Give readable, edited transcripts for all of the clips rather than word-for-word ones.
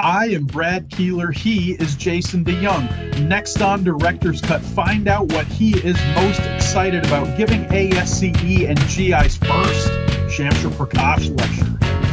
I am Brad Keelor. He is Jason DeJong. Next on Director's Cut, find out what he is most excited about giving ASCE and GI's first Shamsher Prakash Lecturer.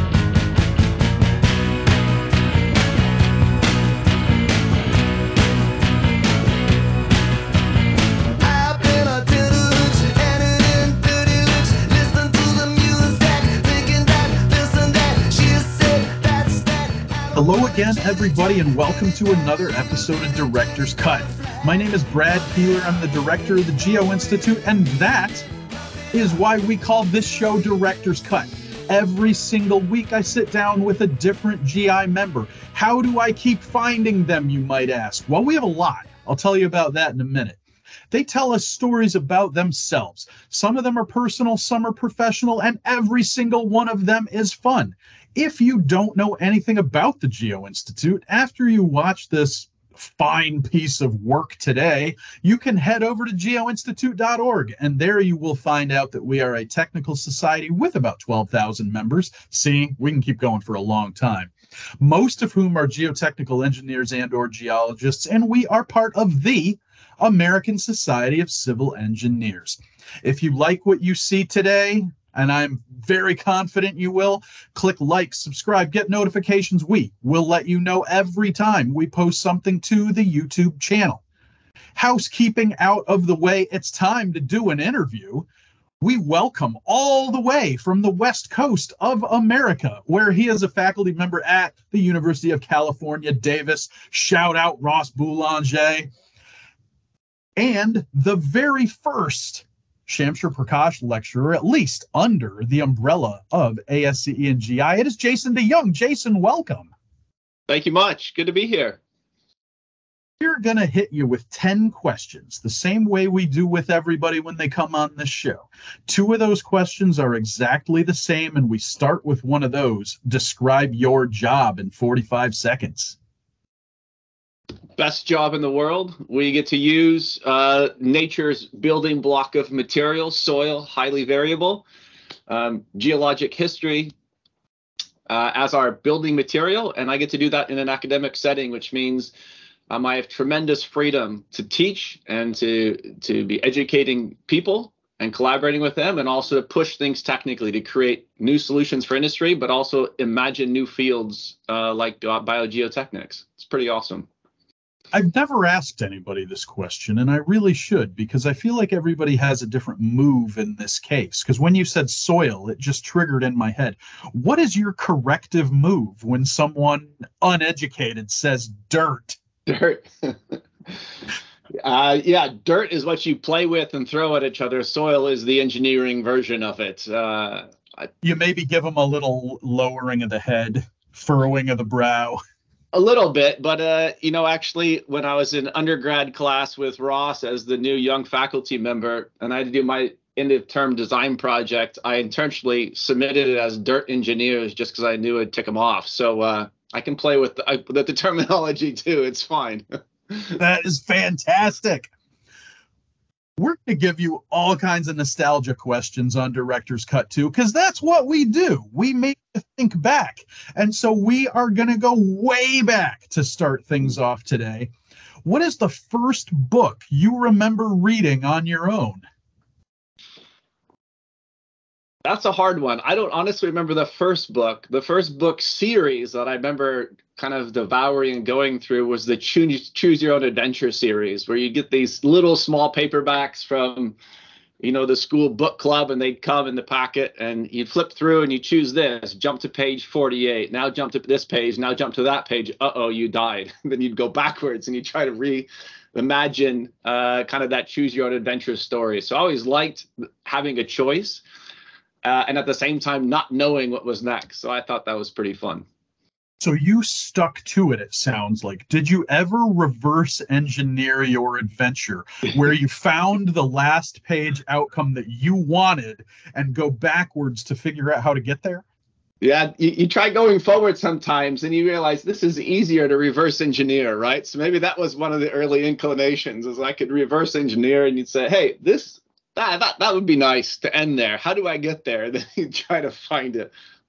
Hello again, everybody, and welcome to another episode of Director's Cut. My name is Brad Keelor. I'm the director of the Geo-Institute, and that is why we call this show Director's Cut. Every single week, I sit down with a different GI member. How do I keep finding them, you might ask? Well, we have a lot. I'll tell you about that in a minute. They tell us stories about themselves. Some of them are personal, some are professional, and every single one of them is fun. If you don't know anything about the Geo-Institute, after you watch this fine piece of work today, you can head over to geoinstitute.org, and there you will find out that we are a technical society with about 12,000 members. See, we can keep going for a long time. Most of whom are geotechnical engineers and or geologists, and we are part of the American Society of Civil Engineers. If you like what you see today, and I'm very confident you will, click like, subscribe, get notifications. We will let you know every time we post something to the YouTube channel. Housekeeping out of the way, it's time to do an interview. We welcome all the way from the West Coast of America, where he is a faculty member at the University of California, Davis. Shout out Ross Boulanger. And the very first Shamsher Prakash Lecturer, at least under the umbrella of ASCE and GI. It is Jason DeJong. Jason, welcome. Thank you much. Good to be here. We're going to hit you with 10 questions, the same way we do with everybody when they come on this show. 2 of those questions are exactly the same, and we start with one of those. Describe your job in 45 seconds. Best job in the world. We get to use nature's building block of materials, soil, highly variable, geologic history as our building material. And I get to do that in an academic setting, which means I have tremendous freedom to teach and to be educating people and collaborating with them, and also to push things technically to create new solutions for industry, but also imagine new fields like biogeotechnics. It's pretty awesome. I've never asked anybody this question, and I really should, because I feel like everybody has a different move in this case. Because when you said soil, it just triggered in my head. What is your corrective move when someone uneducated says dirt? Dirt. Yeah, dirt is what you play with and throw at each other. Soil is the engineering version of it. You maybe give them a little lowering of the head, furrowing of the brow. A little bit, but actually, when I was in undergrad class with Ross as the new young faculty member, and I had to do my end-of-term design project, I intentionally submitted it as dirt engineers just because I knew it'd tick them off. So I can play with the terminology too. It's fine. That is fantastic. We're going to give you all kinds of nostalgia questions on Director's Cut too, because that's what we do. We make you think back. And so we are going to go way back to start things off today. What is the first book you remember reading on your own? That's a hard one. I don't honestly remember the first book. The first book series that I remember kind of devouring and going through was the Choose Your Own Adventure series, where you get these little small paperbacks from, the school book club, and they'd come in the packet, and you'd flip through and you choose this, jump to page 48, now jump to this page, now jump to that page, uh-oh, you died. Then you'd go backwards and you try to reimagine kind of that Choose Your Own Adventure story. So I always liked having a choice. And at the same time, not knowing what was next. So I thought that was pretty fun. So you stuck to it, it sounds like. Did you ever reverse engineer your adventure where you found the last page outcome that you wanted and go backwards to figure out how to get there? Yeah, you try going forward sometimes and you realize this is easier to reverse engineer, right? So maybe that was one of the early inclinations, is I could reverse engineer, and you'd say, hey, that would be nice to end there. How do I get there? Then you try to find it.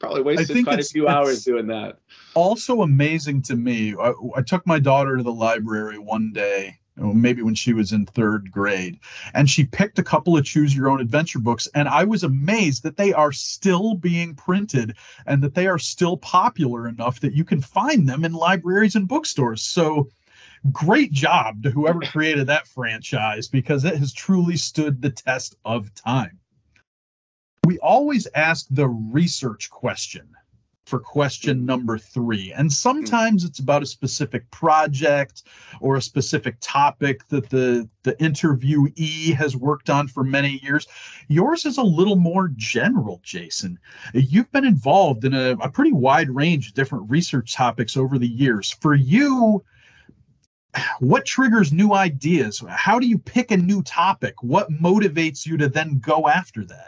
Probably I wasted think quite a few hours doing that. Also amazing to me. I took my daughter to the library one day, maybe when she was in third grade, and she picked a couple of choose your own adventure books, and I was amazed that they are still being printed and that they are still popular enough that you can find them in libraries and bookstores. So great job to whoever created that franchise, because it has truly stood the test of time. We always ask the research question for question number 3. And sometimes it's about a specific project or a specific topic that the interviewee has worked on for many years. Yours is a little more general, Jason. You've been involved in a pretty wide range of different research topics over the years. For you, what triggers new ideas? How do you pick a new topic? What motivates you to then go after that?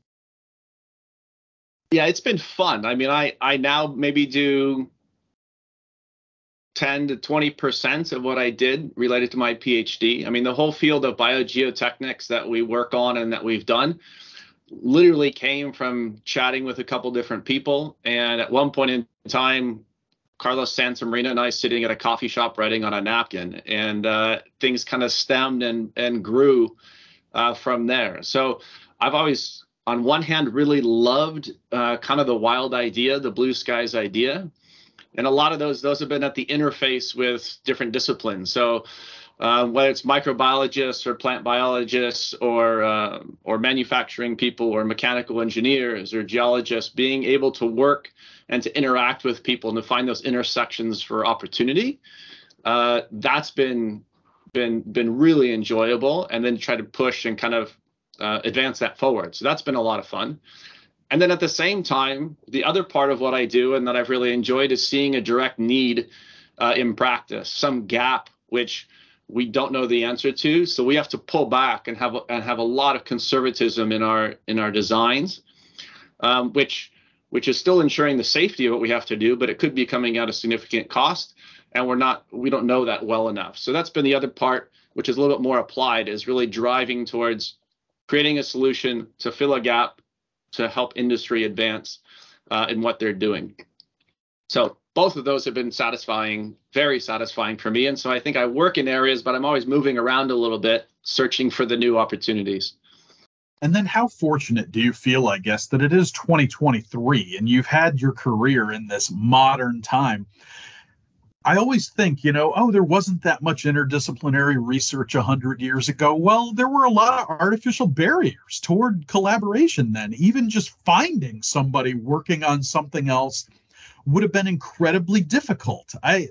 Yeah, it's been fun. I mean, I now maybe do 10 to 20% of what I did related to my PhD. I mean, the whole field of biogeotechnics that we work on and that we've done literally came from chatting with a couple different people. And at one point in time, Carlos Santamarina and I sitting at a coffee shop writing on a napkin, and things kind of stemmed and grew from there. So I've always, on one hand, really loved kind of the wild idea, the blue skies idea. And a lot of those have been at the interface with different disciplines. So whether it's microbiologists or plant biologists or manufacturing people or mechanical engineers or geologists, being able to work and to interact with people and to find those intersections for opportunity, that's been really enjoyable. And then try to push and kind of advance that forward. So that's been a lot of fun. And then at the same time, the other part of what I do and that I've really enjoyed is seeing a direct need in practice, some gap which we don't know the answer to. So we have to pull back and have a lot of conservatism in our designs, which is still ensuring the safety of what we have to do, but it could be coming at a significant cost, and we don't know that well enough. So that's been the other part, which is a little bit more applied, is really driving towards creating a solution to fill a gap to help industry advance in what they're doing. So both of those have been satisfying, very satisfying for me. And so I think I work in areas, but I'm always moving around a little bit, searching for the new opportunities. And then how fortunate do you feel, I guess, that it is 2023 and you've had your career in this modern time? I always think, there wasn't that much interdisciplinary research 100 years ago. Well, there were a lot of artificial barriers toward collaboration then. Even just finding somebody working on something else would have been incredibly difficult.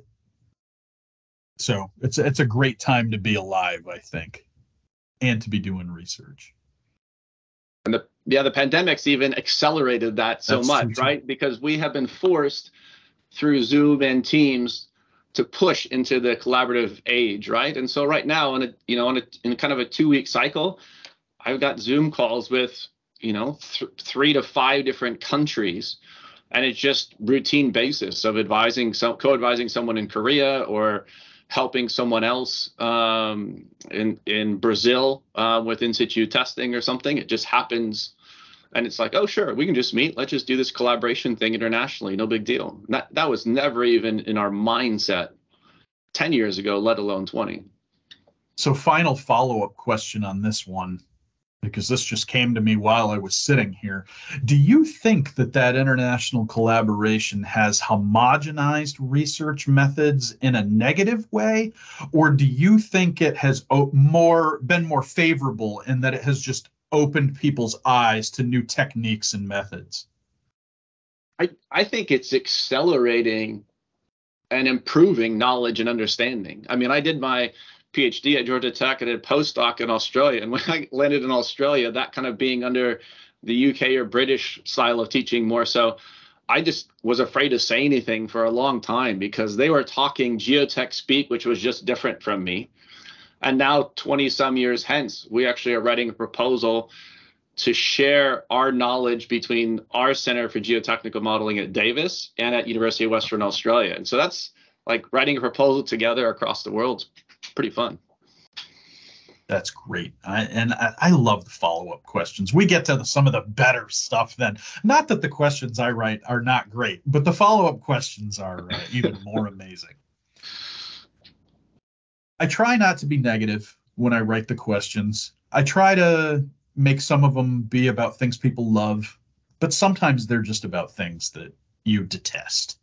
So it's a great time to be alive, I think, and to be doing research. And the pandemic's even accelerated that so much, right? Because we have been forced through Zoom and Teams to push into the collaborative age, right? And so right now, in kind of a 2-week cycle, I've got Zoom calls with 3 to 5 different countries, and it's just routine basis of co-advising someone in Korea or helping someone else in Brazil with in situ testing or something. It just happens. And it's like, oh, sure, we can just meet. Let's just do this collaboration thing internationally. No big deal. That was never even in our mindset 10 years ago, let alone 20. So final follow-up question on this one, because this just came to me while I was sitting here. Do you think that international collaboration has homogenized research methods in a negative way? Or do you think it has been more favorable in that it has just opened people's eyes to new techniques and methods? I think it's accelerating and improving knowledge and understanding. I mean, I did my PhD at Georgia Tech. I did a postdoc in Australia. And when I landed in Australia, that kind of being under the UK or British style of teaching more so, I just was afraid to say anything for a long time because they were talking geotech speak, which was just different from me. And now 20 some years hence, we actually are writing a proposal to share our knowledge between our Center for Geotechnical Modeling at Davis and at University of Western Australia. And so that's like writing a proposal together across the world. It's pretty fun. That's great. I love the follow-up questions. We get to some of the better stuff then. Not that the questions I write are not great, but the follow-up questions are even more amazing. I try not to be negative when I write the questions. I try to make some of them be about things people love, but sometimes they're just about things that you detest.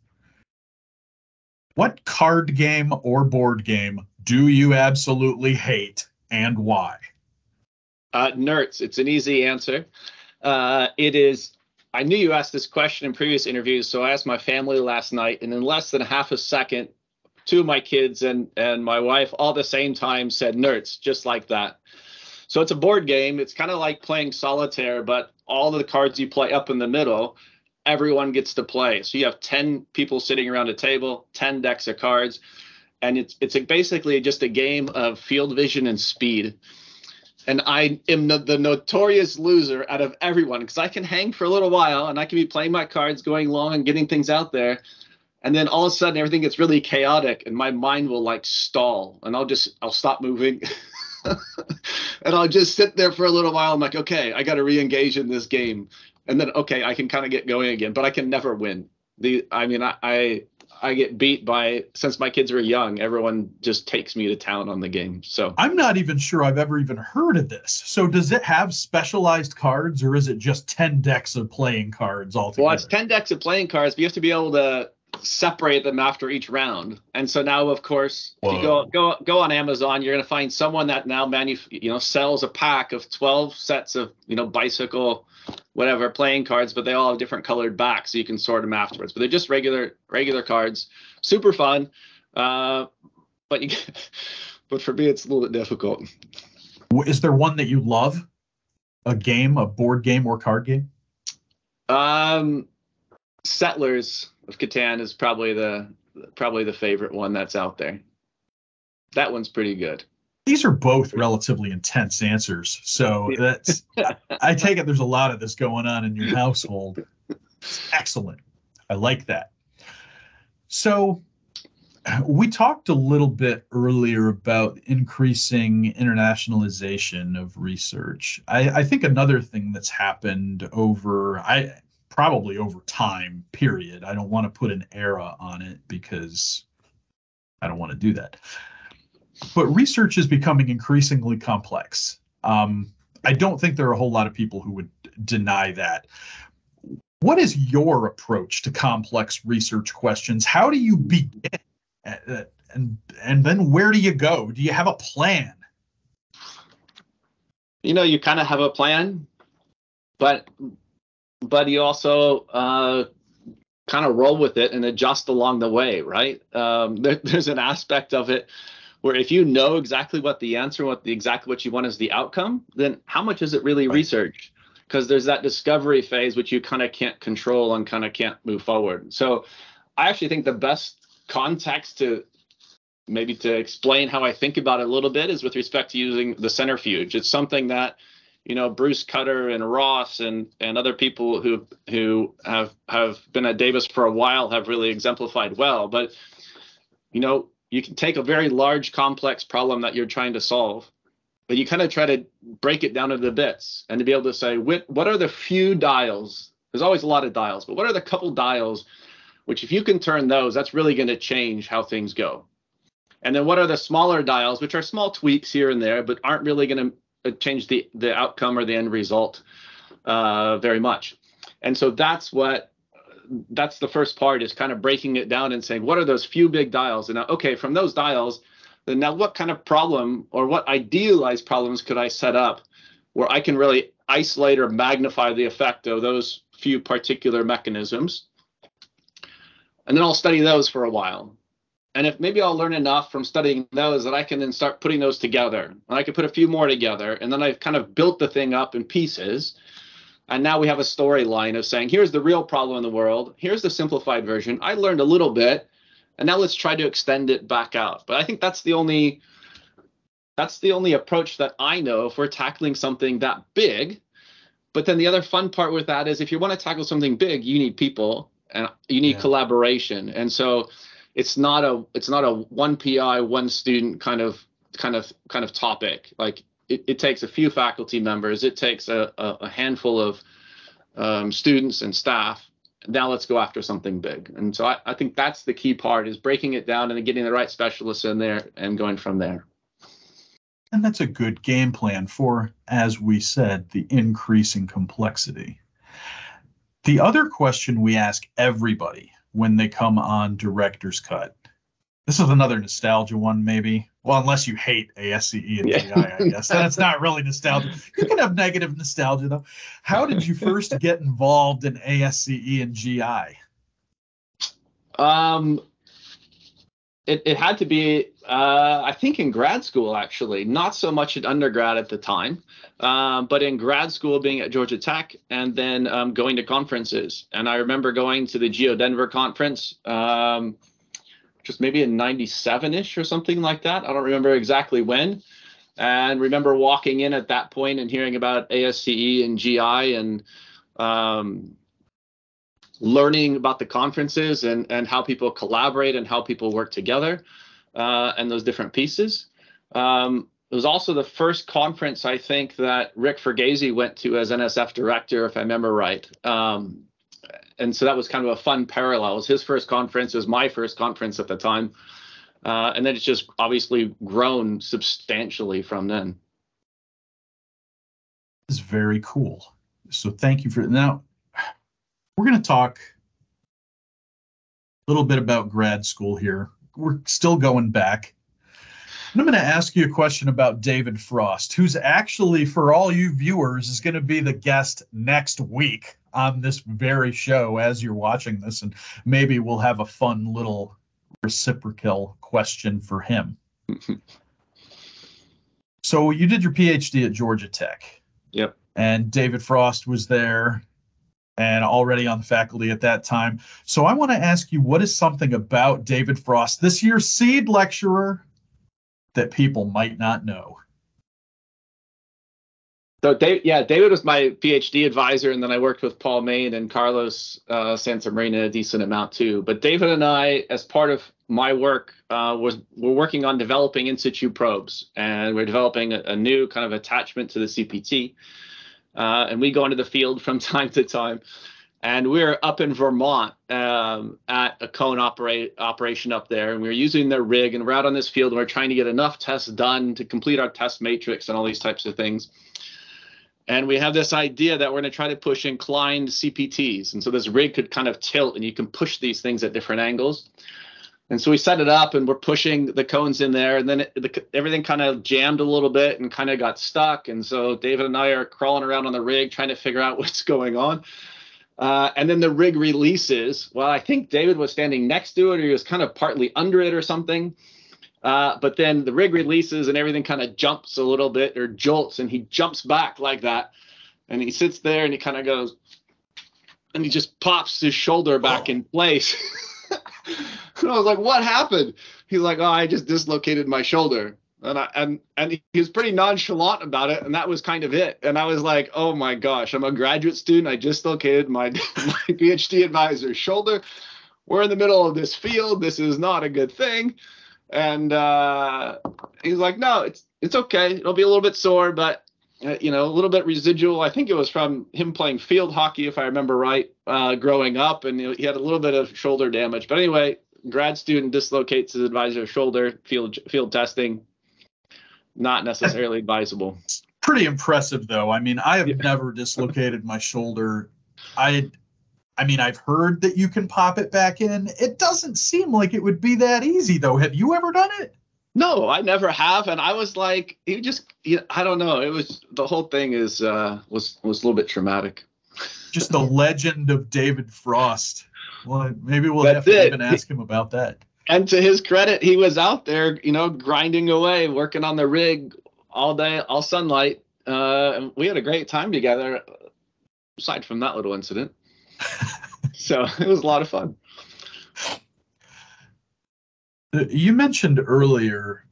What card game or board game do you absolutely hate, and why? Nerds. It's an easy answer. It is. I knew you asked this question in previous interviews, so I asked my family last night, and in less than half a second, two of my kids and my wife all at the same time said nerds, just like that. So it's a board game. It's kind of like playing solitaire, but all of the cards you play up in the middle, everyone gets to play. So you have 10 people sitting around a table, 10 decks of cards, and it's basically just a game of field vision and speed. And I am the notorious loser out of everyone because I can hang for a little while and I can be playing my cards, going long and getting things out there. And then all of a sudden everything gets really chaotic and my mind will like stall and I'll stop moving and I'll just sit there for a little while. I'm like, okay, I got to re-engage in this game. And then, okay, I can kind of get going again, but I can never win. I get beat by, since my kids were young, everyone just takes me to town on the game. So I'm not even sure I've ever even heard of this. So does it have specialized cards or is it just 10 decks of playing cards altogether? Well, it's 10 decks of playing cards, but you have to be able to separate them after each round. And so now, of course, if you go on Amazon, you're going to find someone that now sells a pack of 12 sets of, bicycle, whatever, playing cards, but they all have different colored backs, so you can sort them afterwards. But they're just regular cards, super fun. But for me, it's a little bit difficult. Is there one that you love? A game, a board game or card game? Settlers of Catan is probably the favorite one that's out there. That one's pretty good. These are both relatively intense answers. So that's, I take it there's a lot of this going on in your household. Excellent. I like that. So we talked a little bit earlier about increasing internationalization of research. I think another thing that's happened probably over time, period. I don't want to put an era on it because I don't want to do that. But research is becoming increasingly complex. I don't think there are a whole lot of people who would deny that. What is your approach to complex research questions? How do you begin? And then where do you go? Do you have a plan? You kind of have a plan, but you also kind of roll with it and adjust along the way, right? There's an aspect of it where if you know exactly what the answer, exactly what you want is the outcome, then how much is it really research? Because there's that discovery phase which you kind of can't control and kind of can't move forward. So I actually think the best context to explain how I think about it a little bit is with respect to using the centrifuge. It's something that Bruce Cutter and Ross and other people who have been at Davis for a while have really exemplified well. But you can take a very large, complex problem that you're trying to solve, but you kind of try to break it down into bits and to be able to say, what are the few dials? There's always a lot of dials, but what are the couple dials which, if you can turn those, that's really going to change how things go? And then what are the smaller dials, which are small tweaks here and there, but aren't really going to change the outcome or the end result very much? And so that's the first part, is kind of breaking it down and saying, what are those few big dials? And now, okay, from those dials, then now what kind of problem or what idealized problems could I set up where I can really isolate or magnify the effect of those few particular mechanisms? And then I'll study those for a while. And if maybe I'll learn enough from studying those that I can then start putting those together. And I can put a few more together. And then I've kind of built the thing up in pieces. And now we have a storyline of saying, here's the real problem in the world. Here's the simplified version. I learned a little bit. And now let's try to extend it back out. But I think that's the only approach that I know if we're tackling something that big. But then the other fun part with that is if you want to tackle something big, you need people and you need collaboration. And so it's not a one PI, one student kind of topic. Like it takes a few faculty members. It takes a handful of students and staff. Now let's go after something big. And so I think that's the key part, is breaking it down and getting the right specialists in there and going from there. And that's a good game plan for, as we said, the increasing complexity. The other question we ask everybody when they come on Director's Cut, this is another nostalgia one, maybe. Well, unless you hate ASCE and GI, I guess. Then it's not really nostalgia. You can have negative nostalgia, though. How did you first get involved in ASCE and GI? It had to be, I think, in grad school, actually. Not so much in undergrad at the time, but in grad school, being at Georgia Tech, and then going to conferences. And I remember going to the Geo Denver conference, just maybe in 97-ish or something like that. I don't remember exactly when. And remember walking in at that point and hearing about ASCE and GI, and learning about the conferences and how people collaborate and how people work together, and those different pieces. It was also the first conference, I think, that Rick Ferghese went to as NSF director, if I remember right. And so that was kind of a fun parallel. It was his first conference, it was my first conference at the time. And then it's just obviously grown substantially from then. This is very cool. So thank you for it. Now, we're going to talk a little bit about grad school here. We're still going back. And I'm going to ask you a question about David Frost, who's actually, for all you viewers, is going to be the guest next week on this very show as you're watching this. And maybe we'll have a fun little reciprocal question for him. So you did your PhD at Georgia Tech. Yep. And David Frost was there and already on the faculty at that time. So I want to ask you, what is something about David Frost, this year's SEED lecturer, that people might not know? So David was my PhD advisor, and then I worked with Paul Main and Carlos Santamarina a decent amount too. But David and I, as part of my work, we're working on developing in situ probes, and we're developing a new kind of attachment to the CPT. And we go into the field from time to time. And we're up in Vermont at a cone operation up there, and we're using their rig, and we're out on this field, and we're trying to get enough tests done to complete our test matrix and all these types of things. And we have this idea that we're going to try to push inclined CPTs. And so this rig could kind of tilt, and you can push these things at different angles. And so we set it up, and we're pushing the cones in there, and then everything kind of jammed a little bit and kind of got stuck. And so David and I are crawling around on the rig trying to figure out what's going on. And then the rig releases. Well, I think David was standing next to it, or he was kind of partly under it or something. But then the rig releases and everything kind of jumps a little bit, or jolts, and he jumps back like that. And he sits there and he kind of goes, and he just pops his shoulder back in place. And I was like, what happened? He's like, oh, I just dislocated my shoulder. And he was pretty nonchalant about it, and that was kind of it. And I was like, oh my gosh, I'm a graduate student. I just dislocated my PhD advisor's shoulder. We're in the middle of this field. This is not a good thing. And he's like, no, it's okay. It'll be a little bit sore, but a little bit residual. I think it was from him playing field hockey, if I remember right, growing up, and he had a little bit of shoulder damage. But anyway, grad student dislocates his advisor's shoulder, field testing. Not necessarily advisable. Pretty impressive, though. I mean, I have never dislocated my shoulder. I mean, I've heard that you can pop it back in. It doesn't seem like it would be that easy, though. Have you ever done it? No, I never have. And I was like, I don't know. It was, the whole thing was a little bit traumatic. Just the legend of David Frost. Well, maybe we'll have to even ask him about that. And to his credit, he was out there, grinding away, working on the rig all day, all sunlight. And we had a great time together, aside from that little incident. So it was a lot of fun. You mentioned earlier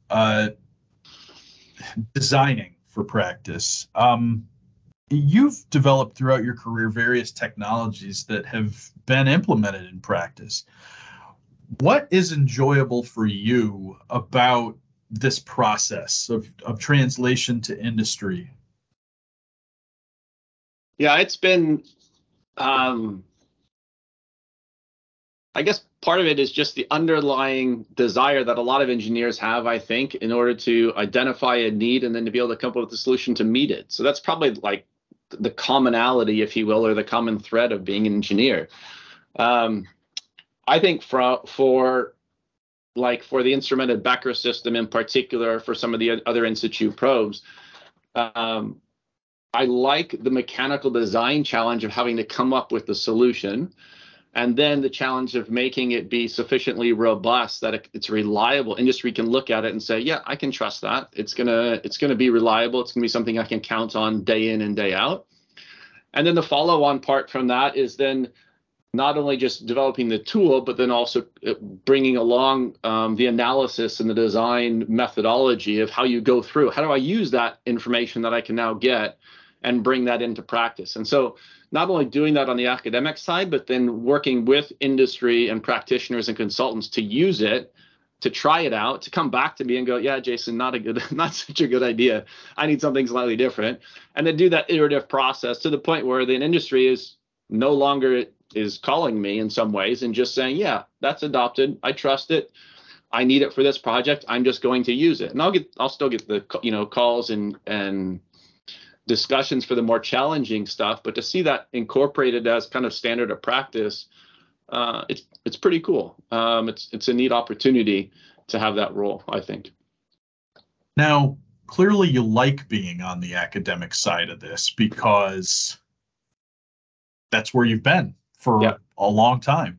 designing for practice. You've developed throughout your career various technologies that have been implemented in practice. What is enjoyable for you about this process of translation to industry? Yeah, it's been, I guess part of it is just the underlying desire that a lot of engineers have, I think, in order to identify a need and then to be able to come up with a solution to meet it. So that's probably like the commonality, if you will, or the common thread of being an engineer. I think for the instrumented Becker system in particular, for some of the other institute probes, I like the mechanical design challenge of having to come up with the solution, and then the challenge of making it be sufficiently robust that it's reliable. Industry can look at it and say, yeah, I can trust that. It's gonna be reliable. It's gonna be something I can count on day in and day out. And then the follow-on part from that is then not only just developing the tool, but then also bringing along the analysis and the design methodology of how you go through. How do I use that information that I can now get and bring that into practice? And so not only doing that on the academic side, but then working with industry and practitioners and consultants to use it, to try it out, to come back to me and go, yeah, Jason, not such a good idea. I need something slightly different. And then do that iterative process to the point where the industry is no longer is calling me in some ways and just saying, yeah, that's adopted. I trust it. I need it for this project. I'm just going to use it. And I'll still get the, calls and discussions for the more challenging stuff, but to see that incorporated as kind of standard of practice, it's pretty cool. It's a neat opportunity to have that role, I think. Now, clearly you like being on the academic side of this because that's where you've been for a long time.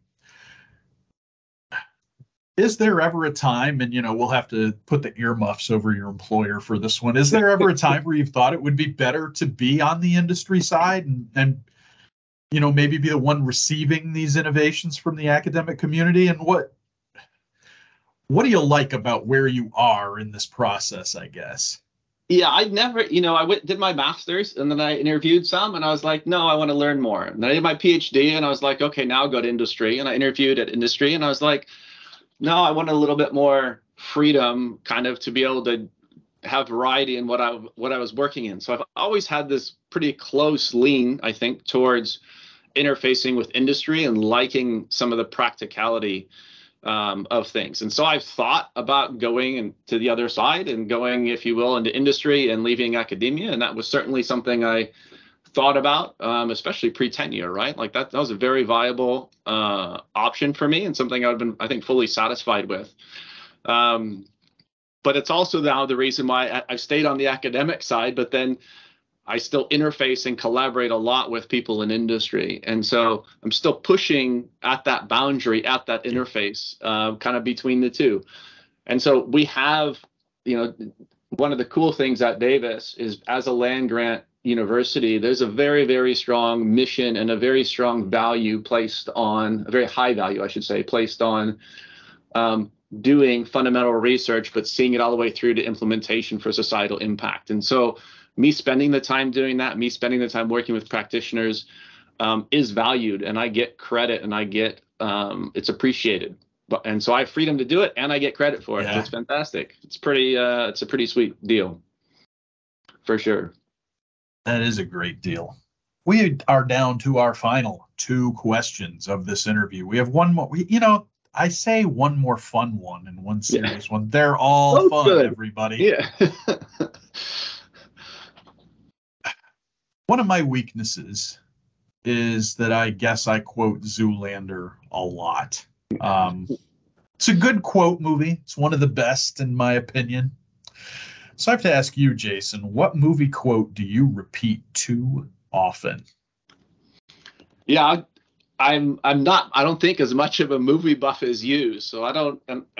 Is there ever a time, and we'll have to put the earmuffs over your employer for this one, is there ever a time where you've thought it would be better to be on the industry side and maybe be the one receiving these innovations from the academic community? And what do you like about where you are in this process, I guess? Yeah, I never, I did my master's and then I interviewed some and I was like, no, I want to learn more. And then I did my PhD and I was like, okay, now I'll go to industry. And I interviewed at industry and I was like, no, I want a little bit more freedom, kind of to be able to have variety in what I was working in. So I've always had this pretty close lean, I think, towards interfacing with industry and liking some of the practicality of things. And so I've thought about going to the other side and going, if you will, into industry and leaving academia. And that was certainly something I thought about, especially pre-tenure, right? Like that was a very viable option for me and something I've been, I think, fully satisfied with. But it's also now the reason why I stayed on the academic side, but then I still interface and collaborate a lot with people in industry. And so I'm still pushing at that boundary, at that interface, kind of between the two. And so we have, one of the cool things at Davis is, as a land grant university, there's a very, very strong mission and a very strong value placed on, a very high value, I should say, placed on doing fundamental research, but seeing it all the way through to implementation for societal impact. And so me spending the time doing that, me spending the time working with practitioners is valued, and I get credit, and I get it's appreciated. And so I have freedom to do it, and I get credit for it. Yeah. So it's fantastic. It's a pretty sweet deal, for sure. That is a great deal. We are down to our final 2 questions of this interview. We have one more. I say one more fun one and one serious one. They're all fun, good. Everybody. Yeah. One of my weaknesses is that I guess I quote Zoolander a lot. It's a good quote movie. It's one of the best, in my opinion. So I have to ask you, Jason, what movie quote do you repeat too often? Yeah, I don't think as much of a movie buff as you, so I don't.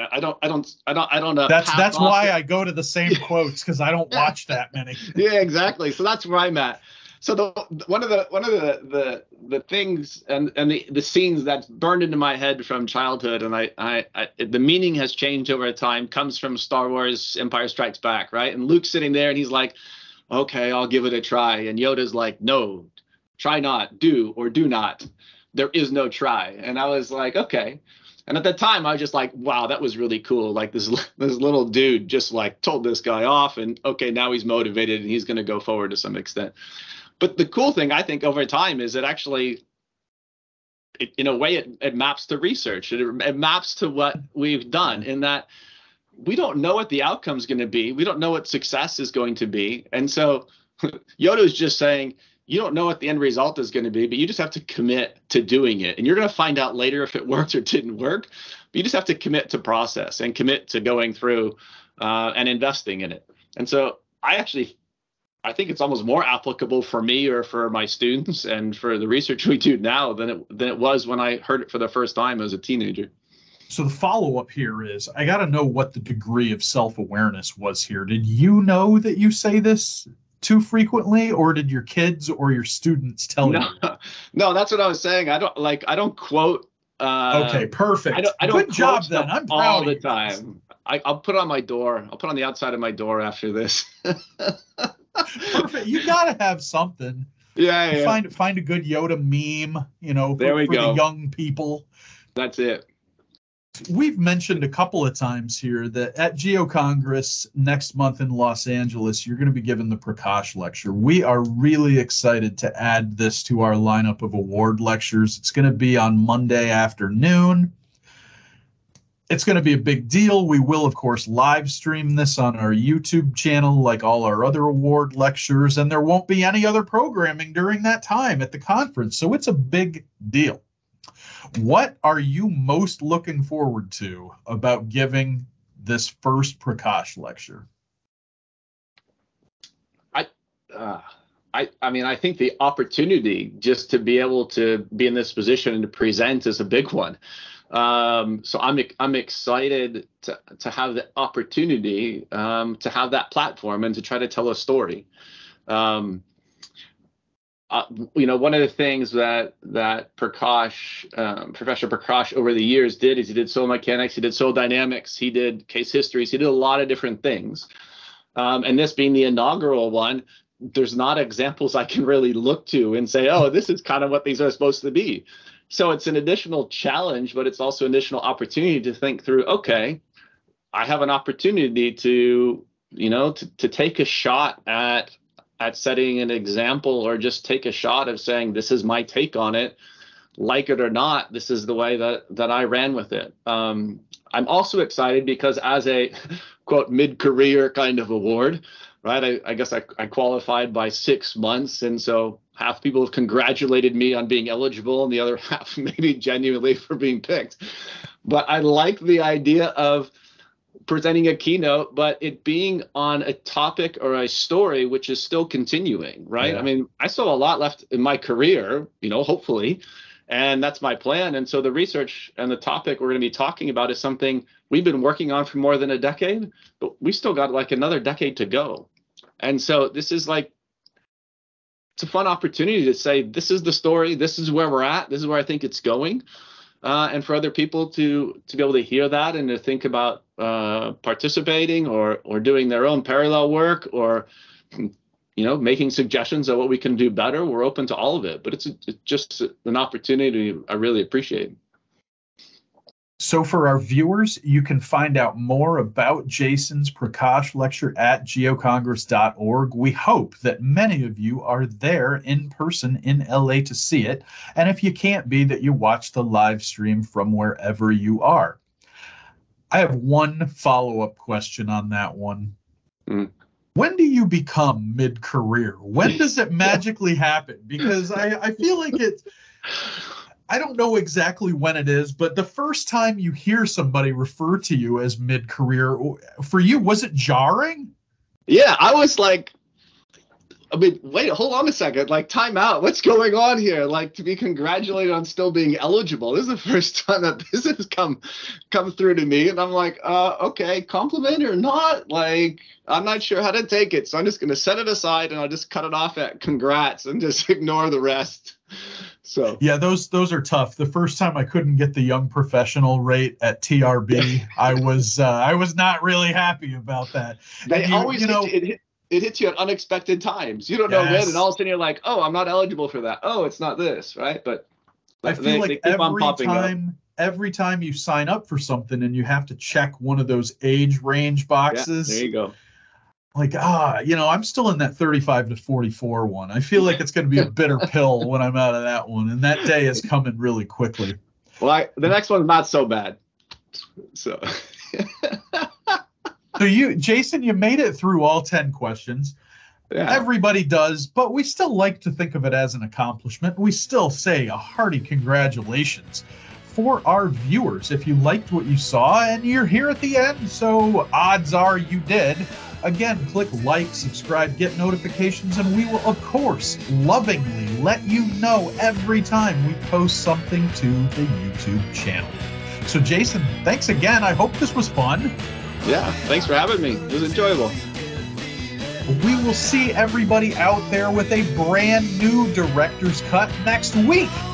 That's why I go to the same quotes, because I don't watch that many. Yeah, exactly. So that's where I'm at. So one of the things and the scenes that's burned into my head from childhood, and I the meaning has changed over time, comes from Star Wars Empire Strikes Back, right? And Luke's sitting there and he's like, okay, I'll give it a try. And Yoda's like, no, try not, do or do not. There is no try. And I was like, okay. And at the time, I was just like, wow, that was really cool. Like this little dude just like told this guy off, and okay, now he's motivated and he's going to go forward to some extent. But the cool thing, I think, over time is it actually, in a way, it maps to research. It maps to what we've done, in that we don't know what the outcome is going to be. We don't know what success is going to be. And so Yoda is just saying, you don't know what the end result is going to be, but you just have to commit to doing it. And you're going to find out later if it worked or didn't work. But you just have to commit to process and commit to going through and investing in it. And so I think it's almost more applicable for me or for my students and for the research we do now than it was when I heard it for the first time as a teenager. So the follow-up here is, I got to know what the degree of self-awareness was here. Did you know that you say this too frequently, or did your kids or your students tell you? No, that's what I was saying. I don't quote. Okay, perfect. I don't Good job then. I'm proud all the time. I'll put it on my door. I'll put it on the outside of my door after this. Perfect. You got to have something. Yeah. Find a good Yoda meme, there we for go. The young people. That's it. We've mentioned a couple of times here that at Geo-Congress next month in Los Angeles, you're going to be given the Prakash Lecture. We are really excited to add this to our lineup of award lectures. It's going to be on Monday afternoon. It's going to be a big deal. We will, of course, live stream this on our YouTube channel like all our other award lectures, and there won't be any other programming during that time at the conference. So it's a big deal. What are you most looking forward to about giving this first Prakash lecture? I think the opportunity just to be able to be in this position and to present is a big one. So I'm excited to have the opportunity to have that platform and to try to tell a story. One of the things that Prakash, Professor Prakash, over the years did is he did soil mechanics, he did soil dynamics, he did case histories, he did a lot of different things. And this being the inaugural one, there's not examples I can really look to and say, oh, this is kind of what these are supposed to be. So it's an additional challenge, but it's also an additional opportunity to think through, okay, I have an opportunity to take a shot at setting an example, or just take a shot of saying, this is my take on it, like it or not, this is the way that I ran with it. I'm also excited because as a quote mid-career kind of award, right, I guess I qualified by 6 months, and so half people have congratulated me on being eligible and the other half maybe genuinely for being picked. But I like the idea of presenting a keynote, but it being on a topic or a story which is still continuing, right? Yeah. I mean, I still have a lot left in my career, hopefully, and that's my plan. And so the research and the topic we're going to be talking about is something we've been working on for more than a decade, but we still got like another decade to go. And so this is it's a fun opportunity to say, this is the story, this is where we're at, this is where I think it's going. And for other people to be able to hear that and to think about participating or doing their own parallel work, or making suggestions of what we can do better, we're open to all of it. But it's just an opportunity I really appreciate. So for our viewers, you can find out more about Jason's Prakash Lecture at geocongress.org. We hope that many of you are there in person in LA to see it. And if you can't be, that you watch the live stream from wherever you are. I have one follow-up question on that one. When do you become mid-career? When does it magically happen? Because I feel like I don't know exactly when it is, but the first time you hear somebody refer to you as mid-career, for you, was it jarring? Yeah, I was like, wait, hold on a second. Like, time out. What's going on here? Like, to be congratulated on still being eligible. This is the first time that this has come through to me. And I'm like, okay, compliment or not? Like, I'm not sure how to take it. So I'm just going to set it aside and I'll just cut it off at congrats and just ignore the rest. So yeah, those are tough. The first time I couldn't get the young professional rate at TRB, I was not really happy about that. They always it hits you at unexpected times. You don't know when, and all of a sudden you're like, oh, I'm not eligible for that. Oh, it's not this, right? But I feel like every time every time you sign up for something and you have to check one of those age range boxes. Yeah, there you go. Like, I'm still in that 35 to 44 one. I feel like it's going to be a bitter pill when I'm out of that one. And that day is coming really quickly. Well, the next one's not so bad. So, Jason, you made it through all 10 questions. Yeah. Everybody does, but we still like to think of it as an accomplishment. We still say a hearty congratulations for our viewers if you liked what you saw and you're here at the end, so odds are you did. Again, click like, subscribe, get notifications, and we will, of course, lovingly let you know every time we post something to the YouTube channel. So, Jason, thanks again. I hope this was fun. Yeah, thanks for having me. It was enjoyable. We will see everybody out there with a brand new Director's Cut next week.